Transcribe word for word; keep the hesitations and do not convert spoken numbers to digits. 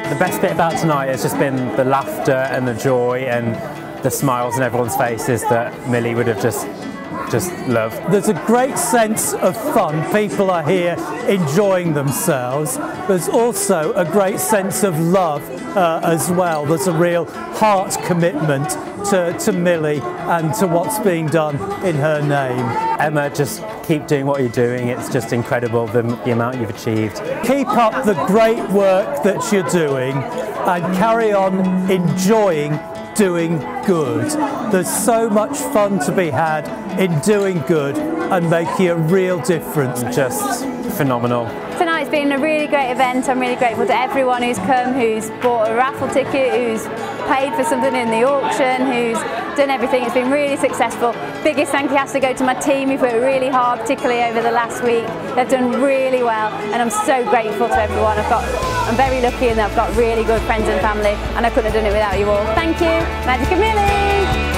The best bit about tonight has just been the laughter and the joy and the smiles on everyone's faces that Millie would have just just loved. There's a great sense of fun. People are here enjoying themselves. There's also a great sense of love uh, as well. There's a real heart commitment to, to Millie and to what's being done in her name. Emma, just keep doing what you're doing. It's just incredible the, the amount you've achieved. Keep up the great work that you're doing and carry on enjoying doing good. There's so much fun to be had in doing good and making a real difference. Just phenomenal. Tonight's been a really great event. I'm really grateful to everyone who's come, who's bought a raffle ticket, who's paid for something in the auction, who's done everything. It's been really successful. Biggest thank you has to go to my team who've worked really hard, particularly over the last week. They've done really well and I'm so grateful to everyone. I've got, I'm very lucky in that I've got really good friends and family and I couldn't have done it without you all. Thank you, Magic of Millie!